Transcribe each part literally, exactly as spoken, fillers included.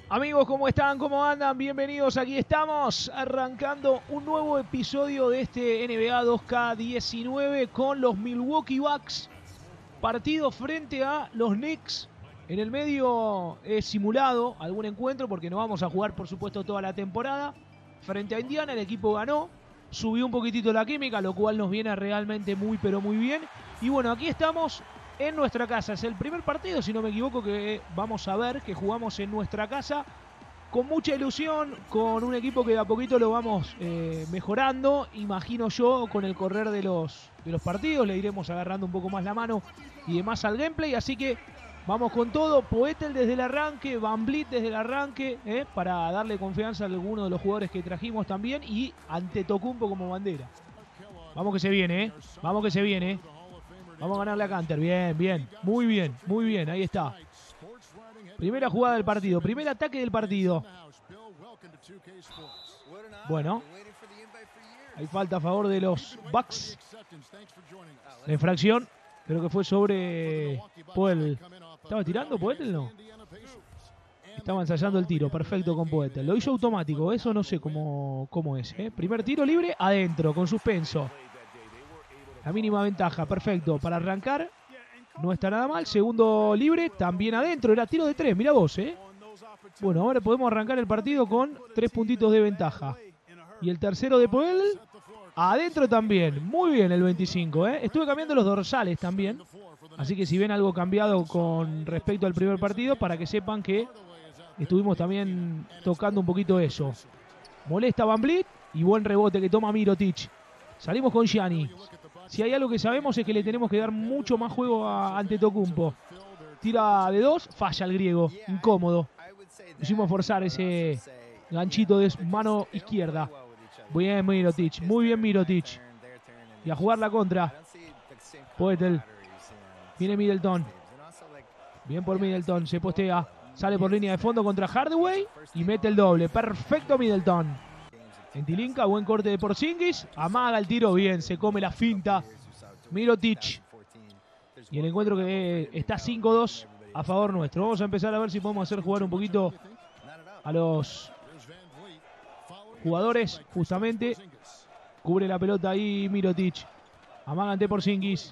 Amigos, ¿cómo están? ¿Cómo andan? Bienvenidos, aquí estamos arrancando un nuevo episodio de este N B A dos K diecinueve con los Milwaukee Bucks. Partido frente a los Knicks. En el medio es simulado algún encuentro porque no vamos a jugar, por supuesto, toda la temporada. Frente a Indiana el equipo ganó, subió un poquitito la química, lo cual nos viene realmente muy pero muy bien. Y bueno, aquí estamos en nuestra casa. Es el primer partido, si no me equivoco, que vamos a ver, que jugamos en nuestra casa. Con mucha ilusión, con un equipo que de a poquito lo vamos eh, mejorando. Imagino yo, con el correr de los, de los partidos, le iremos agarrando un poco más la mano y demás al gameplay. Así que vamos con todo. Poeltl desde el arranque, Van Vliet desde el arranque, eh, para darle confianza a alguno de los jugadores que trajimos también. Y Antetokounmpo como bandera. Vamos que se viene, eh. Vamos que se viene. Vamos a ganarle a Kanter. Bien, bien. Muy bien, muy bien. Ahí está. Primera jugada del partido. Primer ataque del partido. Bueno. Hay falta a favor de los Bucks. La infracción. Creo que fue sobre Poeltl. ¿Estaba tirando Poeltl? No. Estaba ensayando el tiro. Perfecto con Poeltl. Lo hizo automático. Eso no sé cómo, cómo es. ¿eh? Primer tiro libre. Adentro. Con suspenso. La mínima ventaja, perfecto. Para arrancar, no está nada mal. Segundo libre, también adentro. Era tiro de tres, mirá vos, ¿eh? Bueno, ahora podemos arrancar el partido con tres puntitos de ventaja. Y el tercero de Poeltl, adentro también. Muy bien el veinticinco, ¿eh? Estuve cambiando los dorsales también. Así que si ven algo cambiado con respecto al primer partido, para que sepan que estuvimos también tocando un poquito eso. Molesta Van Vliet y buen rebote que toma Mirotic. Salimos con Giannis. Si hay algo que sabemos es que le tenemos que dar mucho más juego a Antetokounmpo. Tira de dos, falla el griego, incómodo. Hicimos forzar ese ganchito de mano izquierda. Bien Mirotic, muy bien Mirotic. Y a jugar la contra. Poeltl. Viene Middleton. Bien por Middleton, se postea. Sale por línea de fondo contra Hardaway y mete el doble. Perfecto Middleton. En Tilinka, buen corte de Porzingis. Amaga el tiro, bien, se come la finta. Mirotic. Y el encuentro que está cinco dos a favor nuestro. Vamos a empezar a ver si podemos hacer jugar un poquito a los jugadores, justamente. Cubre la pelota ahí Mirotic. Amaga ante Porzingis.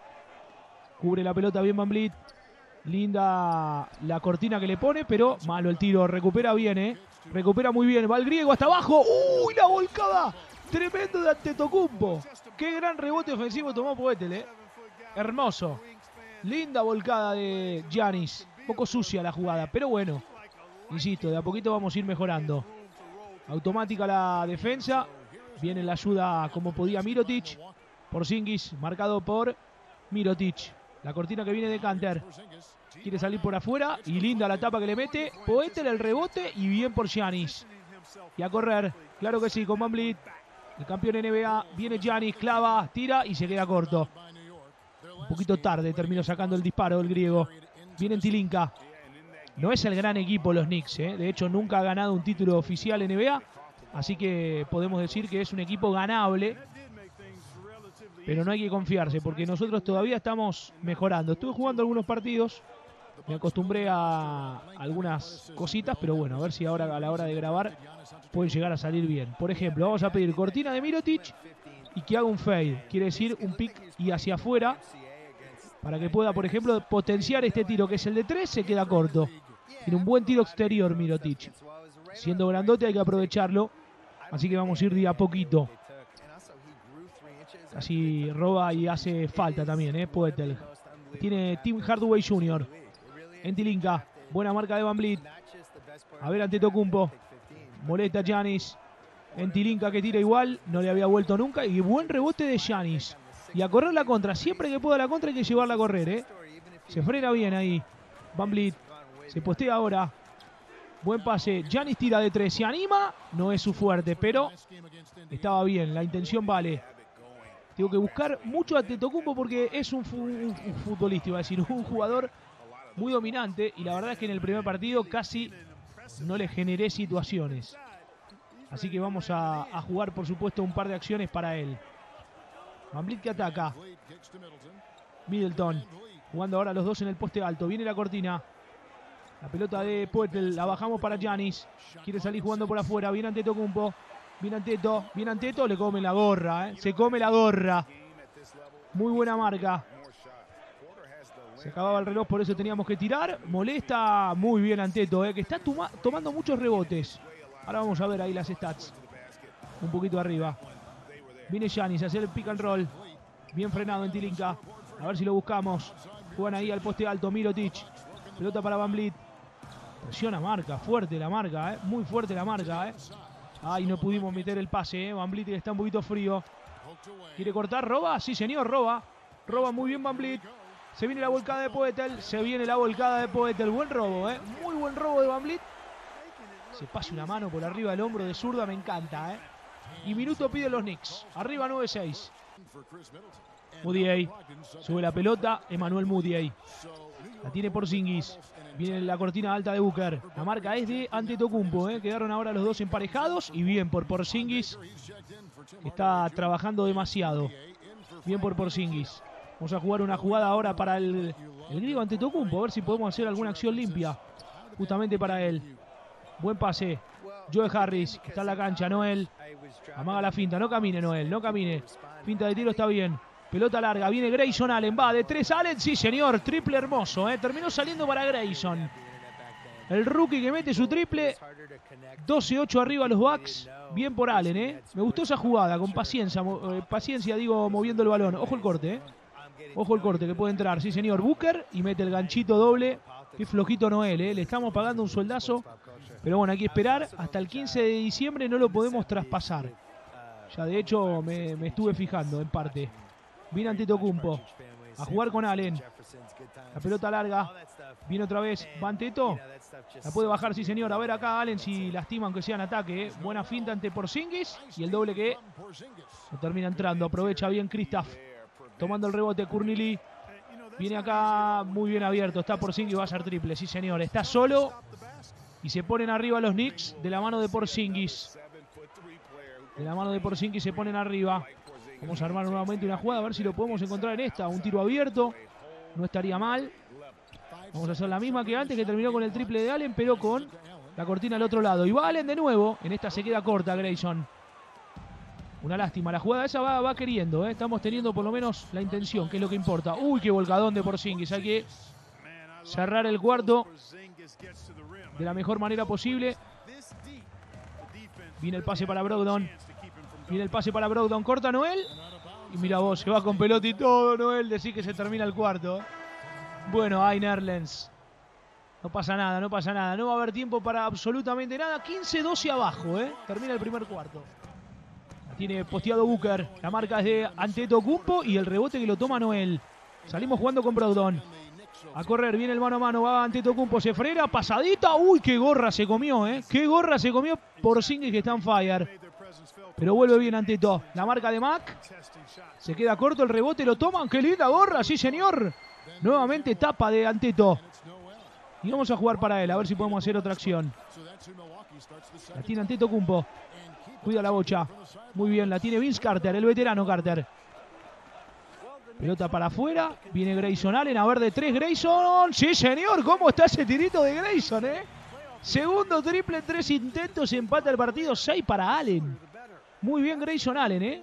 Cubre la pelota bien Van Vliet. Linda la cortina que le pone, pero malo el tiro. Recupera bien, eh. Recupera muy bien. Va el griego hasta abajo. ¡Uy, la volcada! Tremendo de Antetokounmpo. Qué gran rebote ofensivo tomó Poeltl, eh. Hermoso. Linda volcada de Giannis. Un poco sucia la jugada, pero bueno. Insisto, de a poquito vamos a ir mejorando. Automática la defensa. Viene la ayuda como podía Mirotic. Porzingis marcado por Mirotic. La cortina que viene de Kanter. Quiere salir por afuera y linda la tapa que le mete. Poeltl el rebote y bien por Giannis. Y a correr, claro que sí, con Van Vliet. El campeón N B A, viene Giannis, clava, tira y se queda corto. Un poquito tarde terminó sacando el disparo el griego. Viene en Tilinka. No es el gran equipo los Knicks, ¿eh? De hecho nunca ha ganado un título oficial N B A. Así que podemos decir que es un equipo ganable. Pero no hay que confiarse porque nosotros todavía estamos mejorando. Estuve jugando algunos partidos. Me acostumbré a algunas cositas, pero bueno, a ver si ahora a la hora de grabar pueden llegar a salir bien. Por ejemplo, vamos a pedir cortina de Mirotic y que haga un fade. Quiere decir un pick y hacia afuera para que pueda, por ejemplo, potenciar este tiro que es el de tres, se queda corto. Tiene un buen tiro exterior Mirotic. Siendo grandote hay que aprovecharlo, así que vamos a ir de a poquito. Casi roba y hace falta también, ¿eh? Poeltl. Tiene Tim Hardaway junior En Tilinka. Buena marca de Van Vliet. A ver Antetokounmpo. Molesta Giannis. En Tilinka que tira igual. No le había vuelto nunca. Y buen rebote de Giannis. Y a correr la contra. Siempre que pueda la contra hay que llevarla a correr, ¿eh? Se frena bien ahí. Van Vliet. Se postea ahora. Buen pase. Giannis tira de tres. Se anima. No es su fuerte, pero estaba bien. La intención vale. Tengo que buscar mucho a Antetokounmpo porque es un, fu un futbolista, iba a decir, un jugador muy dominante. Y la verdad es que en el primer partido casi no le generé situaciones. Así que vamos a, a jugar, por supuesto, un par de acciones para él. Van Vliet que ataca. Middleton. Jugando ahora los dos en el poste alto. Viene la cortina. La pelota de Poeltl, la bajamos para Giannis. Quiere salir jugando por afuera. Viene Antetokounmpo. Viene Anteto. Viene Anteto. Le come la gorra. ¿eh? Se come la gorra. Muy buena marca. Se acababa el reloj, por eso teníamos que tirar. Molesta muy bien Anteto, ¿eh? que está toma, tomando muchos rebotes. Ahora vamos a ver ahí las stats. Un poquito arriba. Viene Giannis a hacer el pick and roll. Bien frenado en Tilinka. A ver si lo buscamos. Juegan ahí al poste alto. Mirotic. Pelota para Van Vliet. Presiona marca. Fuerte la marca. ¿eh? Muy fuerte la marca. ¿eh? Ay, no pudimos meter el pase. ¿eh? Van Vliet está un poquito frío. ¿Quiere cortar? ¿Roba? Sí, señor. Roba. Roba muy bien Van Vliet. Se viene la volcada de Poeltl. Se viene la volcada de Poeltl. Buen robo. ¿eh? Muy buen robo de Van Vliet. Se pase una mano por arriba del hombro de zurda. Me encanta. ¿eh? Y minuto pide los Knicks. Arriba nueve seis. Mudiay. Sube la pelota. Emmanuel Mudiay. La tiene Porzingis. Viene la cortina alta de Booker. La marca es de Antetokounmpo. ¿eh? Quedaron ahora los dos emparejados. Y bien por Porzingis. Que está trabajando demasiado. Bien por Porzingis. Vamos a jugar una jugada ahora para el, el griego Antetokounmpo. A ver si podemos hacer alguna acción limpia. Justamente para él. Buen pase. Joe Harris. Está en la cancha. Noel. Amaga la finta. No camine Noel. No camine. Finta de tiro está bien. Pelota larga, viene Grayson Allen, va de tres Allen, sí señor, triple hermoso, ¿eh? Terminó saliendo para Grayson. El rookie que mete su triple, doce ocho arriba los Bucks, bien por Allen, ¿eh? Me gustó esa jugada, con paciencia, eh, paciencia digo, moviendo el balón. Ojo el corte, ¿eh? Ojo el corte que puede entrar, sí señor, Booker, y mete el ganchito doble. Qué flojito Noel, ¿eh? Le estamos pagando un sueldazo, pero bueno, hay que esperar, hasta el quince de diciembre no lo podemos traspasar. Ya de hecho me, me estuve fijando en parte. Viene Antetokounmpo a jugar con Allen. La pelota larga. Viene otra vez. Va Anteto. La puede bajar, sí señor. A ver acá Allen si lastima aunque sea en ataque. ¿eh? Buena finta ante Porzingis. Y el doble que no termina entrando. Aprovecha bien Kristaps. Tomando el rebote Kurnili. Viene acá muy bien abierto. Está Porzingis, va a ser triple. Sí señor. Está solo. Y se ponen arriba los Knicks de la mano de Porzingis. De la mano de Porzingis se ponen arriba. Vamos a armar nuevamente una jugada, a ver si lo podemos encontrar en esta. Un tiro abierto, no estaría mal. Vamos a hacer la misma que antes, que terminó con el triple de Allen, pero con la cortina al otro lado. Y va Allen de nuevo, en esta se queda corta Grayson. Una lástima, la jugada esa va, va queriendo, ¿eh? Estamos teniendo por lo menos la intención, que es lo que importa. Uy, qué volcadón de Porzingis, hay que cerrar el cuarto de la mejor manera posible. Viene el pase para Brogdon. Viene el pase para Brogdon, corta Noel. Y mira vos, se va con pelota y todo, Noel. Decís que se termina el cuarto. Bueno, hay Nerlens. No pasa nada, no pasa nada. No va a haber tiempo para absolutamente nada. quince doce abajo, ¿eh? Termina el primer cuarto. La tiene posteado Booker. La marca es de Antetokounmpo y el rebote que lo toma Noel. Salimos jugando con Brogdon. A correr, viene el mano a mano, va Antetokounmpo, se frena, pasadita. Uy, qué gorra se comió, ¿eh? Qué gorra se comió Porzingis que está en fire. Pero vuelve bien Anteto. La marca de Mac. Se queda corto, el rebote lo toman. ¡Qué linda gorra! ¡Sí, señor! Nuevamente tapa de Anteto. Y vamos a jugar para él, a ver si podemos hacer otra acción. La tiene Antetokounmpo. Cuida la bocha. Muy bien, la tiene Vince Carter, el veterano Carter. Pelota para afuera. Viene Grayson Allen, a ver de tres Grayson. ¡Sí, señor! ¿Cómo está ese tirito de Grayson, eh? Segundo triple, tres intentos, empata el partido, seis para Allen. Muy bien Grayson Allen, ¿eh?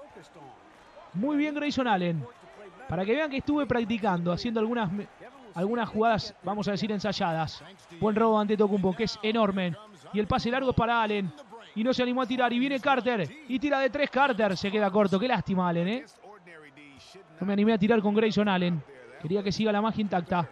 Muy bien Grayson Allen. Para que vean que estuve practicando, haciendo algunas, algunas jugadas, vamos a decir, ensayadas. Buen robo ante Antetokounmpo, que es enorme. Y el pase largo es para Allen. Y no se animó a tirar. Y viene Carter. Y tira de tres Carter. Se queda corto. Qué lástima Allen, ¿eh? No me animé a tirar con Grayson Allen. Quería que siga la magia intacta.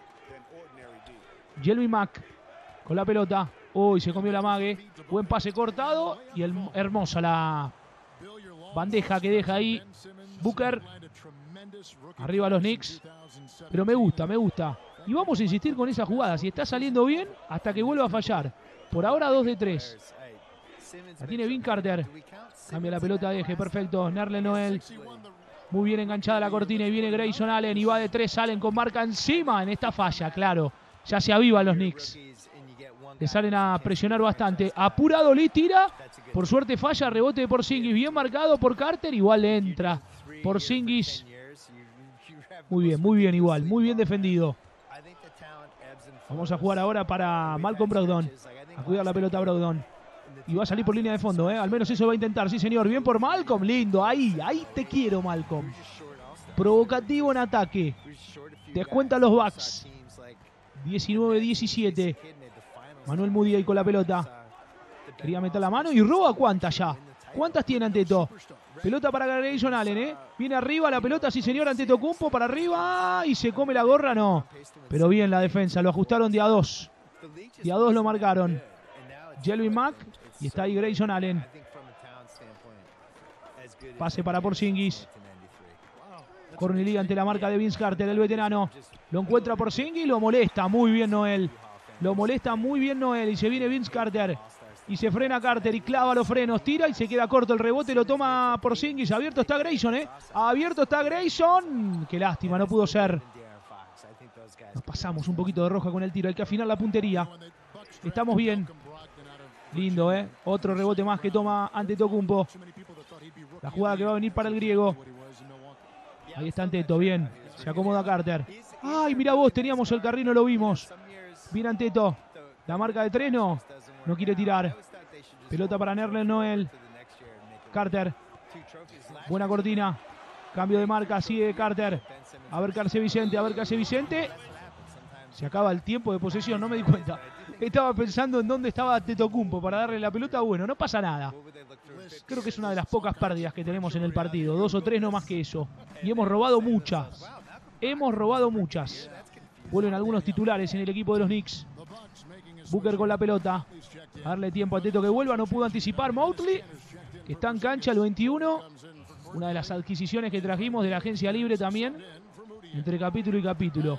Jelmy Mack. Con la pelota. Uy, se comió la mague. Buen pase cortado. Y el, hermosa la bandeja que deja ahí Booker. Arriba los Knicks. Pero me gusta, me gusta. Y vamos a insistir con esa jugada. Si está saliendo bien, hasta que vuelva a fallar. Por ahora dos de tres. La tiene Vince Carter. Cambia la pelota de eje. Perfecto. Nerlens Noel. Muy bien enganchada la cortina. Y viene Grayson Allen. Y va de tres. Allen con marca encima. En esta falla, claro. Ya se avivan los Knicks. Le salen a presionar bastante. Apurado Lee tira. Por suerte falla. Rebote de Porzingis. Bien marcado por Carter. Igual le entra. Porzingis. Muy bien, muy bien igual. Muy bien defendido. Vamos a jugar ahora para Malcolm Brogdon. A cuidar la pelota Brogdon. Y va a salir por línea de fondo, ¿eh? Al menos eso va a intentar. Sí, señor. Bien por Malcolm. Lindo. Ahí. Ahí te quiero, Malcolm. Provocativo en ataque. Descuenta los Bucks. diecinueve diecisiete. Manuel Moody ahí con la pelota. Quería meter la mano y roba. ¿Cuántas ya? ¿Cuántas tiene Anteto? Pelota para Grayson Allen, ¿eh? Viene arriba la pelota, sí señor, Antetokounmpo para arriba. Y se come la gorra, no. Pero bien la defensa. Lo ajustaron de a dos. De a dos lo marcaron. Jelvin Mack. Y está ahí Grayson Allen. Pase para Porzingis. Cornelí ante la marca de Vince Carter, el veterano. Lo encuentra Porzingis, lo molesta muy bien Noel. Lo molesta muy bien Noel. Y se viene Vince Carter. Y se frena Carter y clava los frenos. Tira y se queda corto el rebote. Lo toma Porzingis. Abierto está Grayson, ¿eh? Abierto está Grayson. Qué lástima, no pudo ser. Nos pasamos un poquito de roja con el tiro. Hay que afinar la puntería. Estamos bien. Lindo, ¿eh? Otro rebote más que toma Antetokounmpo. La jugada que va a venir para el griego. Ahí está Anteto, bien. Se acomoda Carter. Ay, mira vos, teníamos el carril, no lo vimos. Bien Anteto. La marca de tres no. No quiere tirar. Pelota para Nerlens Noel. Carter. Buena cortina. Cambio de marca, sigue Carter. A ver qué hace Vicente, a ver qué hace Vicente. Se acaba el tiempo de posesión, no me di cuenta. Estaba pensando en dónde estaba Antetokounmpo para darle la pelota. Bueno, no pasa nada. Creo que es una de las pocas pérdidas que tenemos en el partido. Dos o tres, no más que eso. Y hemos robado muchas. Hemos robado muchas. Vuelven algunos titulares en el equipo de los Knicks. Booker con la pelota. A darle tiempo a Teto que vuelva. No pudo anticipar Motley, que está en cancha el veintiuno. Una de las adquisiciones que trajimos de la agencia libre también. Entre capítulo y capítulo.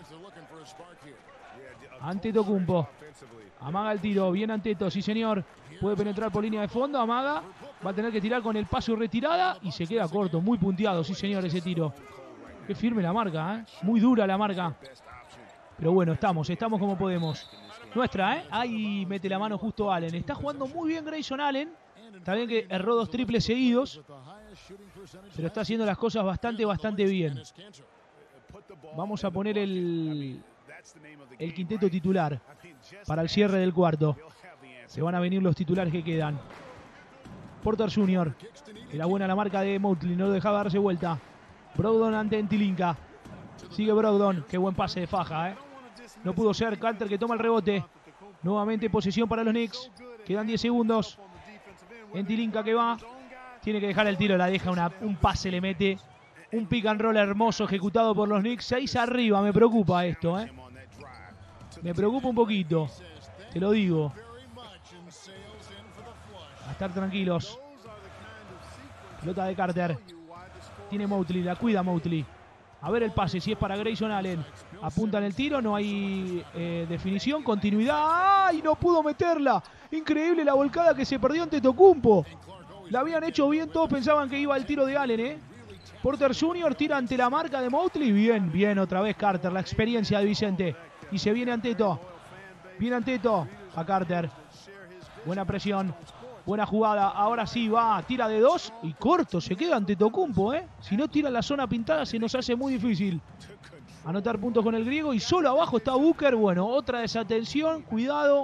Antetokounmpo. Amaga el tiro. Bien Anteto, sí señor. Puede penetrar por línea de fondo. Amaga. Va a tener que tirar con el paso y retirada. Y se queda corto. Muy punteado, sí señor, ese tiro. Qué firme la marca, ¿eh? Muy dura la marca. Pero bueno, estamos. Estamos como podemos. Nuestra, ¿eh? Ahí mete la mano justo Allen. Está jugando muy bien Grayson Allen. Está bien que erró dos triples seguidos. Pero está haciendo las cosas bastante, bastante bien. Vamos a poner el... el quinteto titular para el cierre del cuarto. Se van a venir los titulares que quedan. Porter junior Era buena la marca de Motley, no lo dejaba darse vuelta. Brogdon ante Entilinka. Sigue Brogdon, qué buen pase de faja, ¿eh? No pudo ser. Carter que toma el rebote. Nuevamente posesión para los Knicks. Quedan diez segundos. Entilinka que va. Tiene que dejar el tiro, la deja, una, un pase le mete. Un pick and roll hermoso ejecutado por los Knicks. Seis arriba, me preocupa esto, ¿eh? Me preocupa un poquito. Te lo digo. A estar tranquilos. Pelota de Carter. Tiene Motley, la cuida Motley. A ver el pase, si es para Grayson Allen. Apunta en el tiro, no hay eh, definición, continuidad. ¡Ay! No pudo meterla. Increíble la volcada que se perdió ante Antetokounmpo. La habían hecho bien, todos pensaban que iba al tiro de Allen, ¿eh? Porter junior tira ante la marca de Motley. Bien, bien, otra vez Carter, la experiencia de Vicente. Y se viene Anteto. Viene Anteto a Carter. Buena presión. Buena jugada. Ahora sí va. Tira de dos. Y corto. Se queda Antetokounmpo, ¿eh? Si no tira la zona pintada se nos hace muy difícil anotar puntos con el griego. Y solo abajo está Booker. Bueno, otra desatención. Cuidado.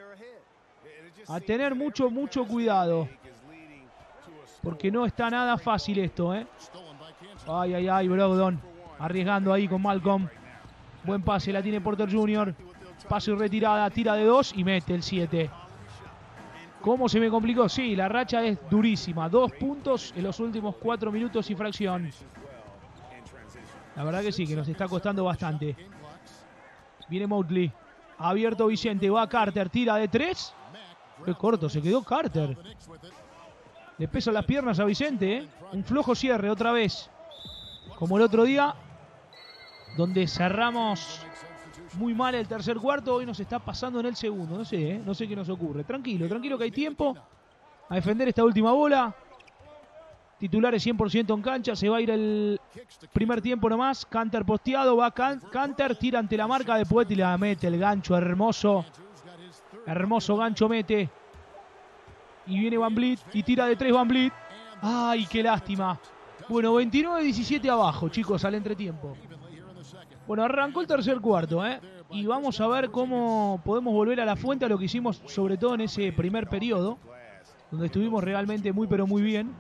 A tener mucho, mucho cuidado. Porque no está nada fácil esto, ¿eh? Ay, ay, ay. Brogdon arriesgando ahí con Malcolm. Buen pase. La tiene Porter junior Paso y retirada. Tira de dos y mete el siete. ¿Cómo se me complicó? Sí, la racha es durísima. Dos puntos en los últimos cuatro minutos y fracción. La verdad que sí, que nos está costando bastante. Viene Motley. Abierto Vicente. Va Carter. Tira de tres. Qué corto se quedó Carter. Le pesan las piernas a Vicente, ¿eh? Un flojo cierre otra vez. Como el otro día, donde cerramos muy mal el tercer cuarto, hoy nos está pasando en el segundo. No sé, ¿eh? No sé qué nos ocurre. Tranquilo, tranquilo que hay tiempo a defender esta última bola. Titulares cien por ciento en cancha. Se va a ir el primer tiempo nomás. Canter posteado. Va Can Canter. Tira ante la marca de Poet y la mete el gancho. Hermoso. Hermoso gancho mete. Y viene Van Vliet. Y tira de tres Van Vliet. Ay, qué lástima. Bueno, veintinueve diecisiete abajo, chicos, al entretiempo. Bueno, arrancó el tercer cuarto, ¿eh? y vamos a ver cómo podemos volver a la fuente, a lo que hicimos sobre todo en ese primer periodo, donde estuvimos realmente muy pero muy bien.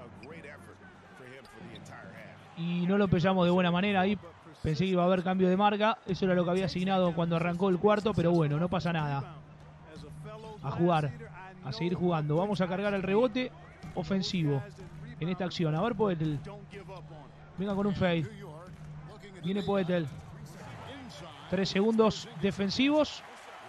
Y no lo empezamos de buena manera ahí. Pensé que iba a haber cambio de marca. Eso era lo que había asignado cuando arrancó el cuarto, pero bueno, no pasa nada. A jugar, a seguir jugando. Vamos a cargar el rebote ofensivo en esta acción. A ver, Poeltl. Venga con un fade. Viene Poeltl. Tres segundos defensivos.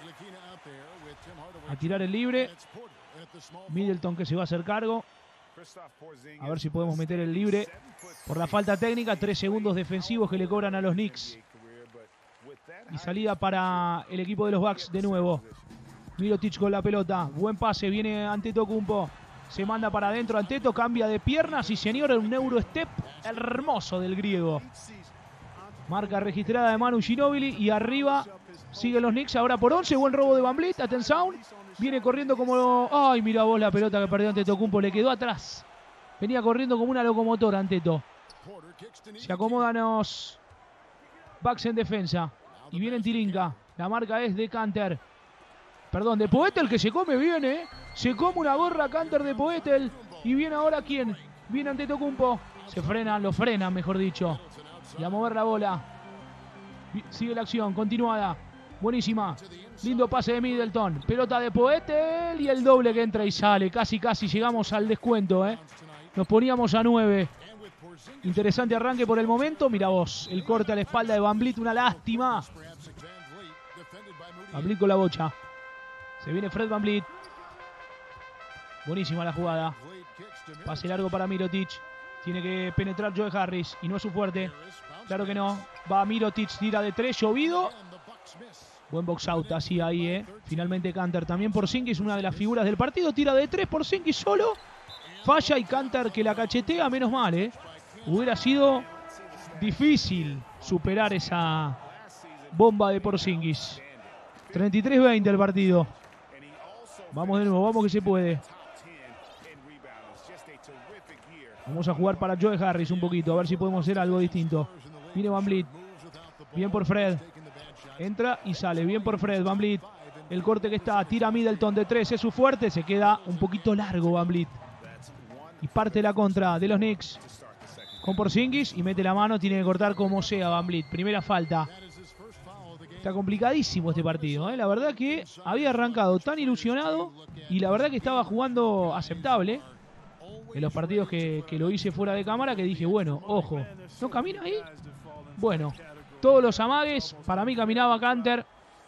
A tirar el libre. Middleton que se va a hacer cargo. A ver si podemos meter el libre por la falta técnica. Tres segundos defensivos que le cobran a los Knicks. Y salida para el equipo de los Bucks de nuevo. Mirotic con la pelota. Buen pase. Viene Antetokounmpo. Se manda para adentro. Anteto cambia de piernas. Y señor, un Eurostep hermoso del griego. Marca registrada de Manu Ginóbili. Y arriba siguen los Knicks. Ahora por once. Buen robo de Van Vliet. Atención. Viene corriendo como... Ay, mira vos la pelota que perdió Antetokounmpo. Le quedó atrás. Venía corriendo como una locomotora Anteto. Se acomodan los Bucks en defensa. Y viene Tilinka. La marca es de Kanter. Perdón, de Poeltl, que se come bien, ¿eh? Se come una gorra Kanter de Poeltl. Y viene ahora ¿quién? Viene Antetokounmpo. Se frena, lo frena, mejor dicho. Y a mover la bola. Sigue la acción, continuada. Buenísima. Lindo pase de Middleton. Pelota de Poeltl y el doble que entra y sale. Casi, casi llegamos al descuento, ¿eh? Nos poníamos a nueve. Interesante arranque por el momento. Mira vos, el corte a la espalda de Van Vliet. Una lástima. Van Vliet con la bocha. Se viene Fred Van Vliet. Buenísima la jugada. Pase largo para Mirotic. Tiene que penetrar Joe Harris. Y no es su fuerte. Claro que no. Va Mirotic, tira de tres, llovido. Buen box out, así ahí, ¿eh? Finalmente Kanter. También Porzingis, una de las figuras del partido. Tira de tres, Porzingis solo. Falla y Kanter que la cachetea, menos mal, ¿eh? Hubiera sido difícil superar esa bomba de Porzingis. treinta y tres veinte el partido. Vamos de nuevo, vamos que se puede. Vamos a jugar para Joe Harris un poquito, a ver si podemos hacer algo distinto. Viene Van Vliet. Bien por Fred. Entra y sale. Bien por Fred. Van Vliet. El corte que está. Tira Middleton de tres. Es su fuerte. Se queda un poquito largo Van Vliet. Y parte la contra de los Knicks. Con Porzingis. Y mete la mano. Tiene que cortar como sea Van Vliet. Primera falta. Está complicadísimo este partido, ¿eh? La verdad que había arrancado tan ilusionado. Y la verdad que estaba jugando aceptable. En los partidos que, que lo hice fuera de cámara. Que dije, bueno, ojo. ¿No camina ahí? Bueno. Todos los amagues. Para mí caminaba Kanter.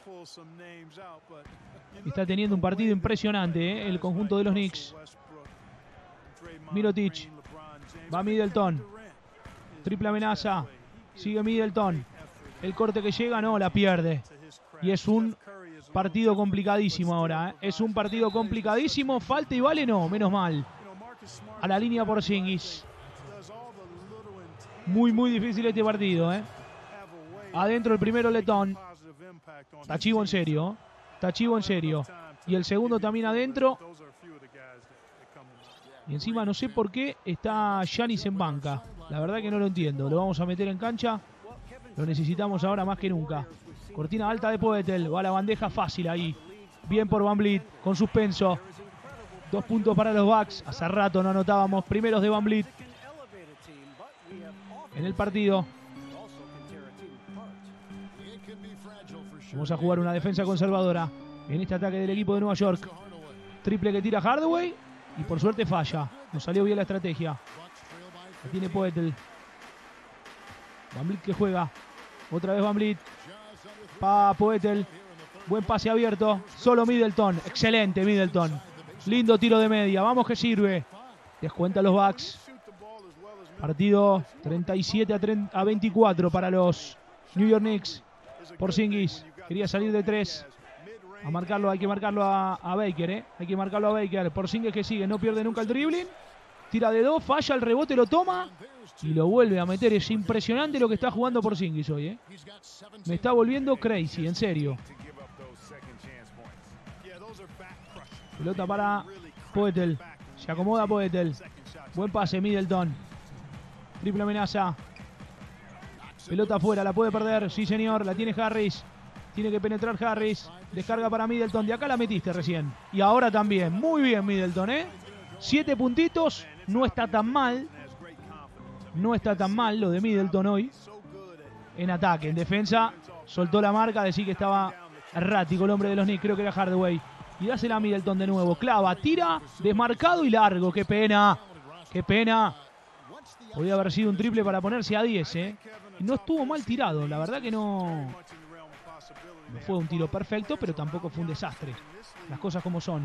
Está teniendo un partido impresionante, ¿eh? El conjunto de los Knicks. Mirotic. Va Middleton. Triple amenaza. Sigue Middleton. El corte que llega, no, la pierde. Y es un partido complicadísimo ahora, ¿eh? Es un partido complicadísimo. Falta y vale, no, menos mal. A la línea Porzingis. Muy, muy difícil este partido, ¿eh? Adentro el primero Letón. Está chivo en serio. Está chivo en serio. Y el segundo también adentro. Y encima no sé por qué está Giannis en banca. La verdad que no lo entiendo. Lo vamos a meter en cancha. Lo necesitamos ahora más que nunca. Cortina alta de Poeltl. Va a la bandeja fácil ahí. Bien por Van Vliet. Con suspenso. Dos puntos para los Bucks. Hace rato no anotábamos primeros de Van Vliet en el partido. Vamos a jugar una defensa conservadora en este ataque del equipo de Nueva York. Triple que tira Hardaway y por suerte falla. Nos salió bien la estrategia. La tiene Poeltl. Van Vliet que juega. Otra vez Van Vliet. Pa Poeltl. Buen pase abierto. Solo Middleton. Excelente Middleton. Lindo tiro de media. Vamos que sirve. Descuenta los Bucks. Partido treinta y siete a veinticuatro para los New York Knicks. Porzingis. Quería salir de tres. A marcarlo, hay que marcarlo a, a Baker, ¿eh? Hay que marcarlo a Baker. Porzingis que sigue, no pierde nunca el dribbling. Tira de dos, falla el rebote, lo toma y lo vuelve a meter. Es impresionante lo que está jugando Porzingis hoy, ¿eh? Me está volviendo crazy, en serio. Pelota para Poeltl. Se acomoda Poeltl. Buen pase, Middleton. Triple amenaza. Pelota afuera, la puede perder. Sí, señor, la tiene Harris. Tiene que penetrar Harris. Descarga para Middleton. De acá la metiste recién. Y ahora también. Muy bien Middleton, ¿eh? Siete puntitos. No está tan mal. No está tan mal lo de Middleton hoy. En ataque. En defensa soltó la marca. Decía que estaba errático el hombre de los Knicks. Creo que era Hardaway. Y dásela a Middleton de nuevo. Clava, tira, desmarcado y largo. ¡Qué pena! ¡Qué pena! Podía haber sido un triple para ponerse a diez, ¿eh? Y no estuvo mal tirado. La verdad que no... No fue un tiro perfecto, pero tampoco fue un desastre. Las cosas como son.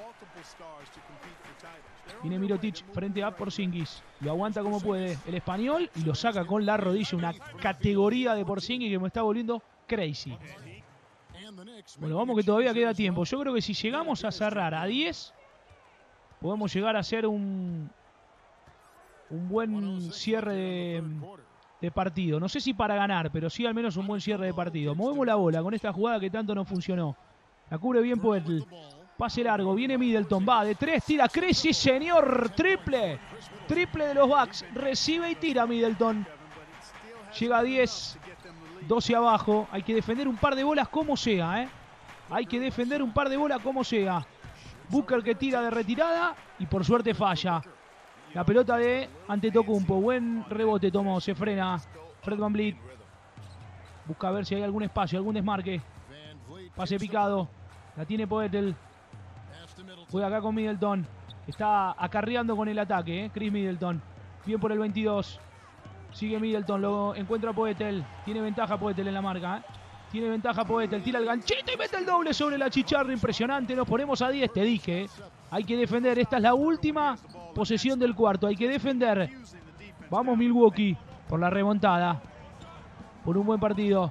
Viene Mirotic frente a Porzingis. Lo aguanta como puede el español y lo saca con la rodilla. Una categoría de Porzingis que me está volviendo crazy. Bueno, vamos que todavía queda tiempo. Yo creo que si llegamos a cerrar a diez, podemos llegar a hacer un, un buen cierre de, de partido. No sé si para ganar, pero sí al menos un buen cierre de partido. Movemos la bola con esta jugada que tanto no funcionó. La cubre bien Poeltl. Pase largo, viene Middleton, va de tres, tira, crece, señor, triple. Triple de los Bucks, recibe y tira Middleton. Llega a diez, doce abajo. Hay que defender un par de bolas como sea, ¿eh? Hay que defender un par de bolas como sea. Booker que tira de retirada y por suerte falla. La pelota de Antetokounmpo. Buen rebote tomó, se frena Fred VanVleet. Busca ver si hay algún espacio, algún desmarque. Pase picado. La tiene Poeltl. Juega acá con Middleton. Está acarreando con el ataque, ¿eh? Chris Middleton. Bien por el veintidós. Sigue Middleton, lo encuentra Poeltl. Tiene ventaja Poeltl en la marca, ¿eh? Tiene ventaja Poeltl. Tira el ganchito y mete el doble sobre la chicharra. Impresionante. Nos ponemos a diez, te dije, ¿eh? Hay que defender. Esta es la última posesión del cuarto. Hay que defender. Vamos Milwaukee por la remontada. Por un buen partido.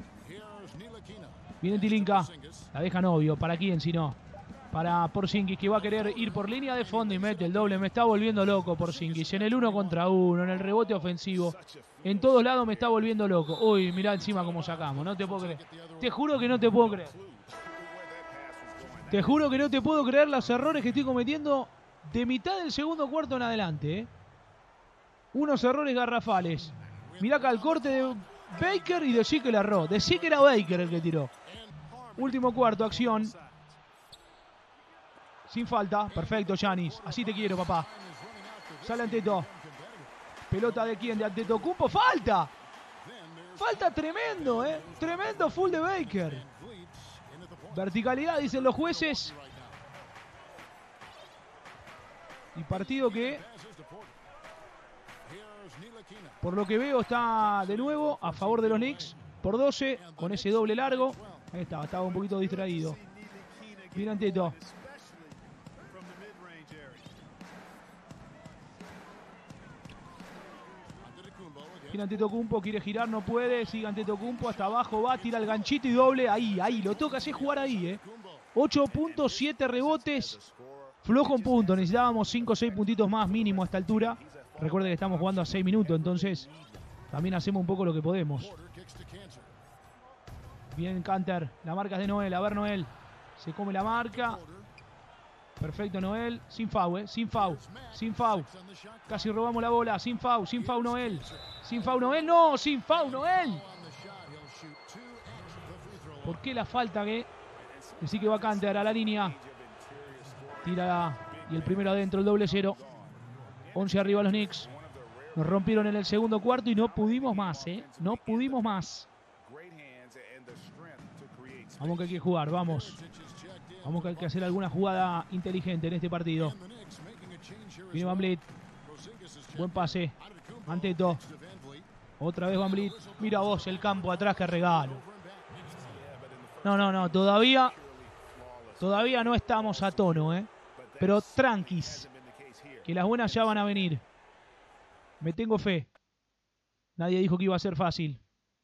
Viene Tilinka. La deja novio. ¿Para quién si no? Para Porzingis, que va a querer ir por línea de fondo y mete el doble. Me está volviendo loco Porzingis. En el uno contra uno, en el rebote ofensivo. En todos lados me está volviendo loco. Uy, mirá encima cómo sacamos. No te puedo creer. Te juro que no te puedo creer. Te juro que no te puedo creer los errores que estoy cometiendo de mitad del segundo cuarto en adelante, ¿eh? Unos errores garrafales. Mirá acá el corte de Baker y decí que la erró. Decí que era Baker el que tiró. Último cuarto, acción. Sin falta. Perfecto, Giannis. Así te quiero, papá. Sale Anteto. Pelota de quién? De Antetokounmpo. ¡Falta! Falta tremendo, ¿eh? Tremendo full de Baker. Verticalidad, dicen los jueces. Y partido que, por lo que veo, está de nuevo a favor de los Knicks. Por doce, con ese doble largo. Ahí estaba, estaba un poquito distraído. Bien Anteto. Viene Antetokounmpo, quiere girar, no puede. Sigue Antetokounmpo, hasta abajo va, tira el ganchito y doble. Ahí, ahí, lo toca, hace jugar ahí, ¿eh? ocho punto siete rebotes. Flojo en punto, necesitábamos cinco o seis puntitos más mínimo a esta altura. Recuerden que estamos jugando a seis minutos, entonces también hacemos un poco lo que podemos. Bien Canter, la marca es de Noel, a ver Noel. Se come la marca. Perfecto Noel, sin foul, eh, sin foul, sin foul. Casi robamos la bola, sin foul, sin foul Noel. Sin foul Noel, no, sin foul Noel. ¿Por qué la falta que? Así que va Canter a la línea. Tira y el primero adentro, el doble cero. once arriba los Knicks. Nos rompieron en el segundo cuarto y no pudimos más, ¿eh? No pudimos más. Vamos que hay que jugar, vamos. Vamos que hay que hacer alguna jugada inteligente en este partido. Viene VanVleet. Buen pase. Anteto. Otra vez VanVleet. Mira vos el campo atrás, que regalo. No, no, no. Todavía, todavía no estamos a tono, ¿eh? Pero tranquis. Que las buenas ya van a venir. Me tengo fe. Nadie dijo que iba a ser fácil.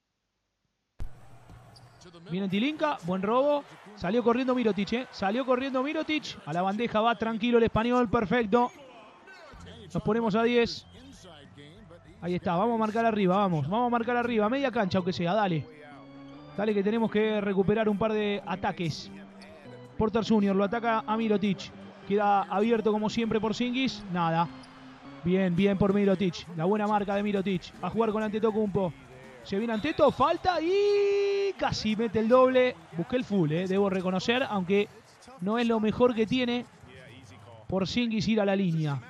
Viene Tilinka, buen robo. Salió corriendo Mirotic, ¿eh? Salió corriendo Mirotic. A la bandeja va tranquilo el español, perfecto. Nos ponemos a diez. Ahí está, vamos a marcar arriba, vamos. Vamos a marcar arriba, media cancha aunque sea, dale. Dale que tenemos que recuperar un par de ataques. Porter junior lo ataca a Mirotic. Queda abierto como siempre Porzingis. Nada. Bien, bien por Mirotic. La buena marca de Mirotic. A jugar con Antetokounmpo. Se viene Anteto, falta y casi mete el doble. Busqué el full, eh, debo reconocer, aunque no es lo mejor que tiene Porzingis ir a la línea.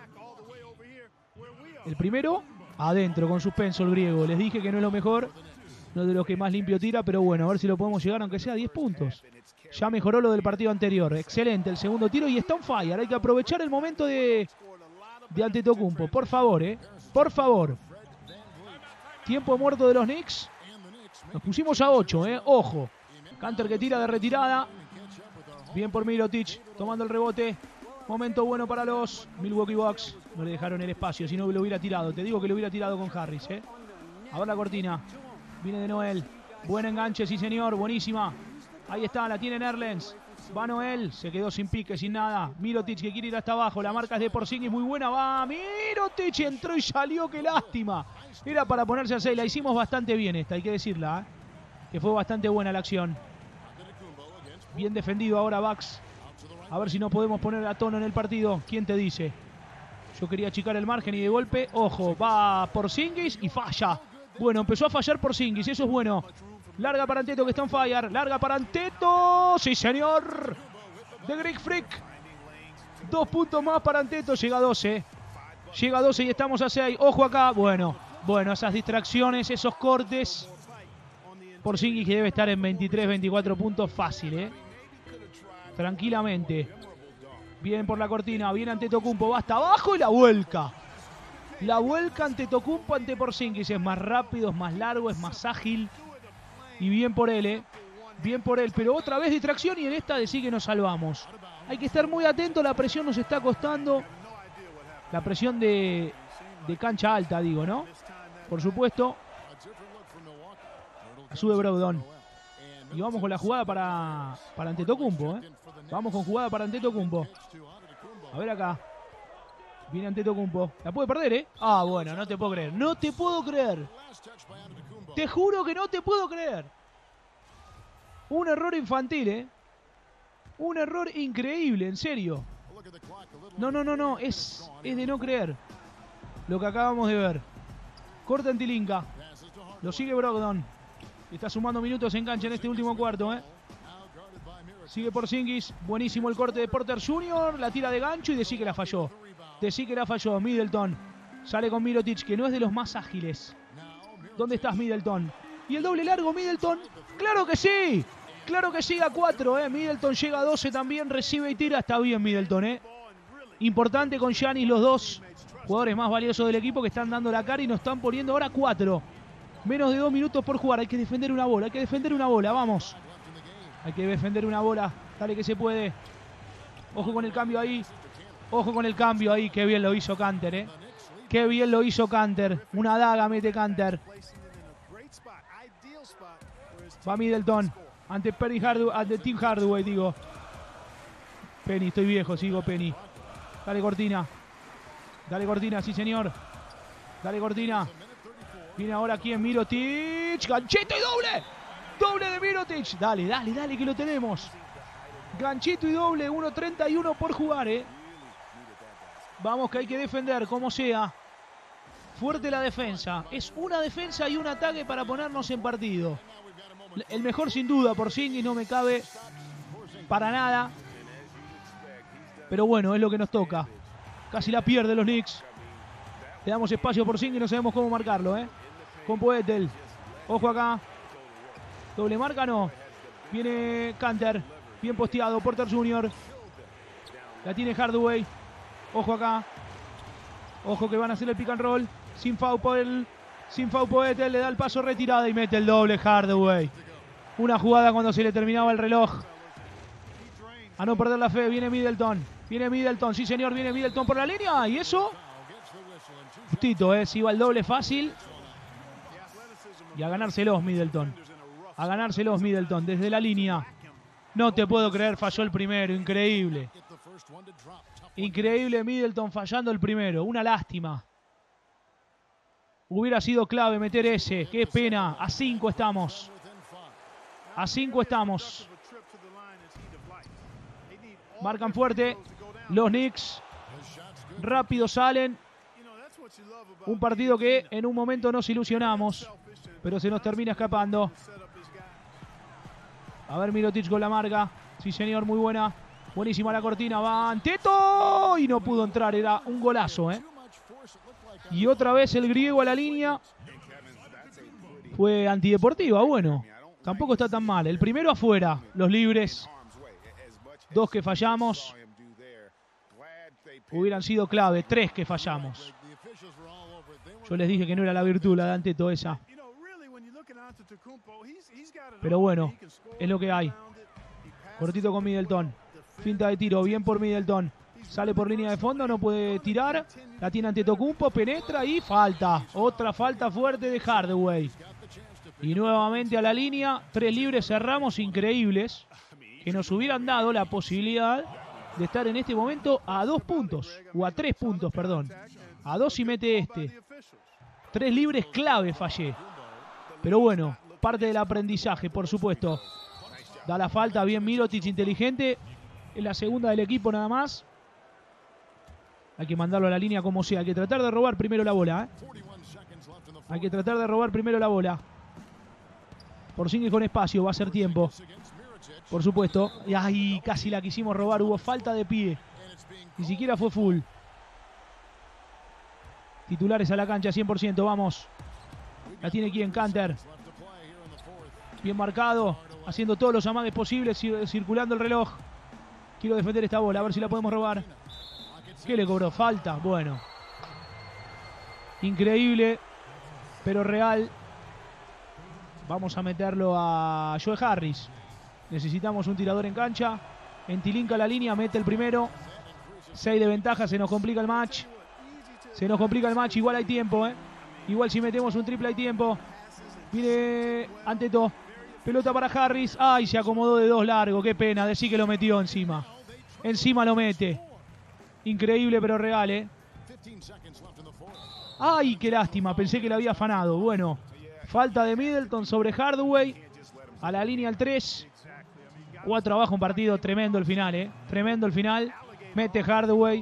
El primero, adentro, con suspenso el griego. Les dije que no es lo mejor, no es de los que más limpio tira, pero bueno, a ver si lo podemos llegar, aunque sea a diez puntos. Ya mejoró lo del partido anterior. Excelente el segundo tiro y está on fire. Hay que aprovechar el momento de, de Antetokounmpo. Por favor, eh. Por favor. Tiempo muerto de los Knicks. Nos pusimos a ocho, eh. Ojo. Kanter que tira de retirada. Bien por Mirotic. Tomando el rebote. Momento bueno para los Milwaukee Bucks. No le dejaron el espacio, si no lo hubiera tirado. Te digo que lo hubiera tirado con Harris, eh. A ver la cortina. Viene de Noel. Buen enganche, sí señor. Buenísima. Ahí está, la tiene Nerlens. Va Noel, se quedó sin pique, sin nada. Mirotic que quiere ir hasta abajo. La marca es de Porzingis, muy buena. Va Mirotic, entró y salió, qué lástima. Era para ponerse a seis. La hicimos bastante bien esta, hay que decirla, ¿eh? Que fue bastante buena la acción. Bien defendido ahora Bucks. A ver si nos podemos poner a tono en el partido. ¿Quién te dice? Yo quería achicar el margen y de golpe, ojo, va Porzingis y falla. Bueno, empezó a fallar Porzingis, eso es bueno. Larga para Anteto que está on fire. Larga para Anteto. Sí, señor. De Greek Freak. Dos puntos más para Anteto. Llega a doce. Llega a doce y estamos a seis. Ojo acá. Bueno, bueno, esas distracciones, esos cortes. Porzingis que debe estar en veintitrés, veinticuatro puntos fácil, ¿eh? Tranquilamente. Bien por la cortina. Viene Antetokounmpo. Va hasta abajo y la vuelca. La vuelca Antetokounmpo ante Porzingis. Es más rápido, es más largo, es más ágil. Y bien por él, ¿eh? Bien por él. Pero otra vez distracción y en esta de sí que nos salvamos. Hay que estar muy atento. La presión nos está costando. La presión de, de cancha alta, digo, ¿no? Por supuesto. Sube Brogdon. Y vamos con la jugada para, para Antetokounmpo, ¿eh? Vamos con jugada para Antetokounmpo. A ver acá. Viene Antetokounmpo. La puede perder, ¿eh? Ah, bueno, no te puedo creer. No te puedo creer. Te juro que no te puedo creer. Un error infantil, ¿eh? Un error increíble, en serio. No, no, no, no. Es, es de no creer lo que acabamos de ver. Corta en Tilinka. Lo sigue Brogdon. Está sumando minutos en cancha en este último cuarto, ¿eh? Sigue Porzingis. Buenísimo el corte de Porter junior La tira de gancho y de sí que la falló. De sí que la falló. Middleton. Sale con Mirotic, que no es de los más ágiles. ¿Dónde estás, Middleton? ¿Y el doble largo, Middleton? ¡Claro que sí! ¡Claro que sigue a cuatro, eh! Middleton llega a doce también, recibe y tira. Está bien Middleton, eh. Importante con Giannis, los dos jugadores más valiosos del equipo que están dando la cara y nos están poniendo ahora cuatro. Menos de dos minutos por jugar. Hay que defender una bola, hay que defender una bola, vamos. Hay que defender una bola. Dale que se puede. Ojo con el cambio ahí. Ojo con el cambio ahí. Qué bien lo hizo Kanter, eh. Qué bien lo hizo Kanter. Una daga mete Kanter. Va Middleton. Ante Penny Hardaway, ante Tim Hardaway, digo. Penny, estoy viejo, sigo Penny. Dale cortina. Dale cortina, sí señor. Dale cortina. Viene ahora aquí en Mirotic. Ganchito y doble. Doble de Mirotic. Dale, dale, dale que lo tenemos. Ganchito y doble. uno treinta y uno por jugar, eh. Vamos que hay que defender como sea. Fuerte la defensa. Es una defensa y un ataque para ponernos en partido. El mejor sin duda, Porzingis, no me cabe para nada. Pero bueno, es lo que nos toca. Casi la pierde los Knicks. Le damos espacio a Porzingis y no sabemos cómo marcarlo, ¿eh? Con Poeltl. Ojo acá. Doble marca, no. Viene Kanter. Bien posteado. Porter junior La tiene Hardaway. Ojo acá. Ojo que van a hacer el pick and roll. Sin foul por el... Sin foul Poeltl. Le da el paso retirada y mete el doble Hardaway. Una jugada cuando se le terminaba el reloj. A no perder la fe. Viene Middleton. Viene Middleton. Sí, señor. Viene Middleton por la línea. Y eso... Justito, ¿eh? Se iba el doble fácil. Y a ganárselos Middleton. A ganárselos Middleton. Desde la línea. No te puedo creer. Falló el primero. Increíble. Increíble Middleton fallando el primero. Una lástima. Hubiera sido clave meter ese. Qué pena. A cinco estamos. A cinco estamos. Marcan fuerte. Los Knicks. Rápido salen. Un partido que en un momento nos ilusionamos. pero se nos termina escapando. A ver Mirotic con la marca. Sí, señor, muy buena. Buenísima la cortina. Va Anteto. Y no pudo entrar. Era un golazo, ¿eh? Y otra vez el griego a la línea. Fue antideportiva. Bueno, tampoco está tan mal. El primero afuera. Los libres. Dos que fallamos. Hubieran sido clave. Tres que fallamos. Yo les dije que no era la virtud la de Anteto esa. Pero bueno, es lo que hay. Cortito con Middleton. Finta de tiro, bien por Middleton. Sale por línea de fondo, no puede tirar. La tiene Antetokounmpo, penetra y falta. Otra falta fuerte de Hardaway. Y nuevamente a la línea. Tres libres, cerramos increíbles. Que nos hubieran dado la posibilidad de estar en este momento a dos puntos. O a tres puntos, perdón. A dos y mete este. Tres libres clave fallé. Pero bueno, parte del aprendizaje, por supuesto. Da la falta, bien Mirotic, inteligente. Es la segunda del equipo nada más. Hay que mandarlo a la línea como sea. Hay que tratar de robar primero la bola. ¿eh? Hay que tratar de robar primero la bola. Porzingis con espacio, va a ser tiempo. Por supuesto. Y ahí casi la quisimos robar. Hubo falta de pie. Ni siquiera fue full. Titulares a la cancha, cien por ciento. Vamos. La tiene quien, Kanter. Bien marcado. Haciendo todos los amagues posibles. Circulando el reloj. Quiero defender esta bola. A ver si la podemos robar. ¿Qué le cobró? Falta. Bueno. Increíble. Pero real. Vamos a meterlo a Joe Harris. Necesitamos un tirador en cancha. Entilinca la línea. Mete el primero. seis de ventaja. Se nos complica el match. Se nos complica el match. Igual hay tiempo, ¿eh? Igual si metemos un triple hay tiempo. Viene Anteto. Pelota para Harris. Ay, se acomodó de dos largo. Qué pena. Decí que lo metió encima. Encima lo mete. Increíble pero real, ¿eh? Ay, qué lástima. Pensé que le había afanado. Bueno, falta de Middleton sobre Hardaway. A la línea el tres. Cuatro abajo un partido. Tremendo el final, ¿eh? Tremendo el final. Mete Hardaway.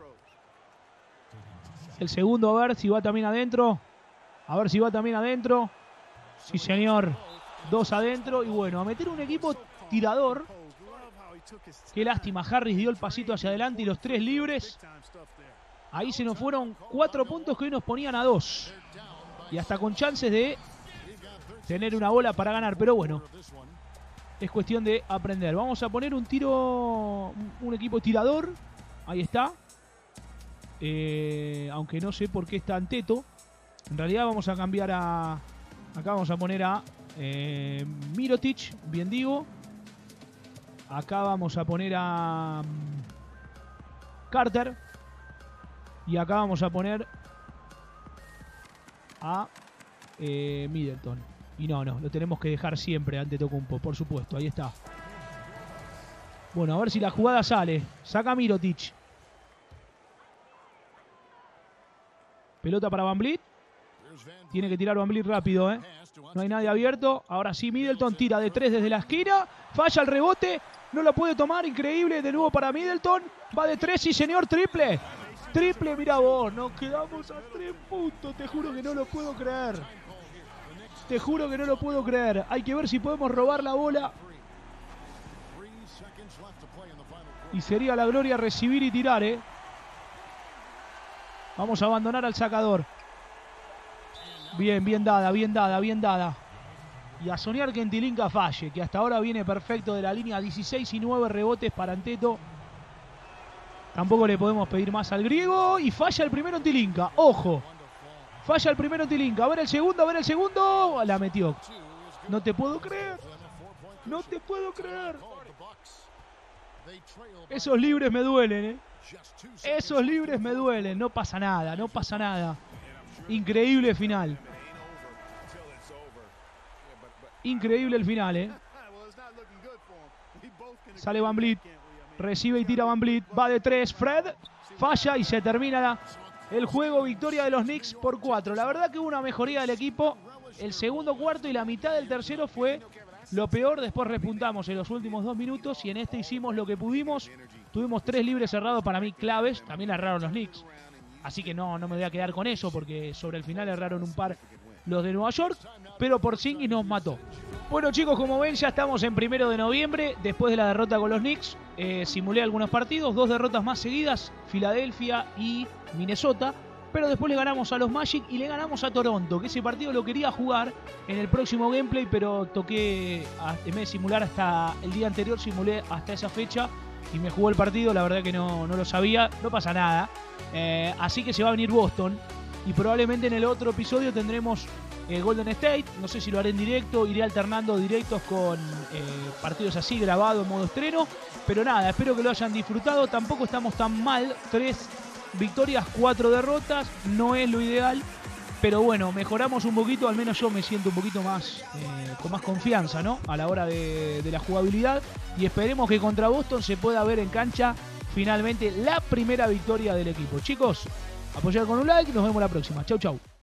El segundo, a ver si va también adentro. A ver si va también adentro. Sí, señor. Dos adentro. Y bueno, a meter un equipo tirador. Qué lástima. Harris dio el pasito hacia adelante y los tres libres. Ahí se nos fueron cuatro puntos que hoy nos ponían a dos. Y hasta con chances de tener una bola para ganar. Pero bueno, es cuestión de aprender. Vamos a poner un tiro, un equipo tirador. Ahí está. Eh, aunque no sé por qué está Anteto. En realidad vamos a cambiar a... Acá vamos a poner a eh, Mirotic, bien digo. Acá vamos a poner a um, Carter. Y acá vamos a poner a eh, Middleton. Y no, no, lo tenemos que dejar siempre ante Antetokounmpo, por supuesto, ahí está. Bueno, a ver si la jugada sale. Saca Mirotic. Pelota para VanVleet. Tiene que tirar VanVleet rápido, ¿eh? No hay nadie abierto. Ahora sí, Middleton tira de tres desde la esquina. Falla el rebote. No lo puede tomar. Increíble. De nuevo para Middleton. Va de tres. Sí, señor. Triple. Triple. Mira vos. Nos quedamos a tres puntos. Te juro que no lo puedo creer. Te juro que no lo puedo creer. Hay que ver si podemos robar la bola. Y sería la gloria recibir y tirar, ¿eh? Vamos a abandonar al sacador. Bien, bien dada, bien dada, bien dada. Y a soñar que Entilinca falle, que hasta ahora viene perfecto de la línea. Dieciséis y nueve rebotes para Anteto. Tampoco le podemos pedir más al griego. Y falla el primero Entilinca. Ojo. Falla el primero Entilinca. A ver el segundo, a ver el segundo. La metió. No te puedo creer. No te puedo creer. Esos libres me duelen, ¿eh? Esos libres me duelen. No pasa nada, no pasa nada. Increíble final. Increíble el final, ¿eh? Sale VanVleet. Recibe y tira VanVleet. Va de tres. Fred falla y se termina la, el juego. Victoria de los Knicks por cuatro. La verdad que hubo una mejoría del equipo. El segundo cuarto y la mitad del tercero fue lo peor. Después repuntamos en los últimos dos minutos y en este hicimos lo que pudimos. Tuvimos tres libres cerrados para mí claves. También erraron los Knicks. Así que no, no me voy a quedar con eso porque sobre el final erraron un par los de Nueva York, pero Porzingis nos mató. Bueno chicos, como ven ya estamos en primero de noviembre, después de la derrota con los Knicks, eh, simulé algunos partidos, dos derrotas más seguidas, Filadelfia y Minnesota, pero después le ganamos a los Magic y le ganamos a Toronto, que ese partido lo quería jugar en el próximo gameplay, pero toqué, en vez de simular hasta el día anterior, simulé hasta esa fecha y me jugó el partido, la verdad que no, no lo sabía, no pasa nada, eh, así que se va a venir Boston y probablemente en el otro episodio tendremos Eh, Golden State, no sé si lo haré en directo, iré alternando directos con eh, partidos así, grabado en modo estreno, pero nada, espero que lo hayan disfrutado, tampoco estamos tan mal, tres victorias, cuatro derrotas, no es lo ideal, pero bueno, mejoramos un poquito, al menos yo me siento un poquito más, eh, con más confianza, ¿no? A la hora de, de la jugabilidad, y esperemos que contra Boston se pueda ver en cancha finalmente la primera victoria del equipo. Chicos, apoyar con un like y nos vemos la próxima. Chau, chau.